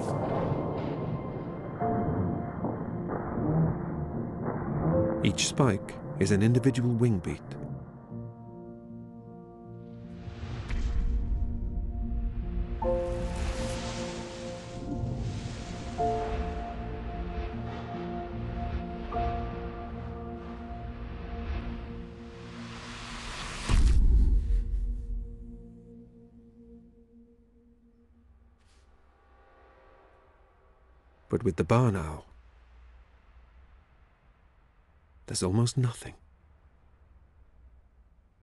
Each spike is an individual wing beat. But with the barn owl, there's almost nothing.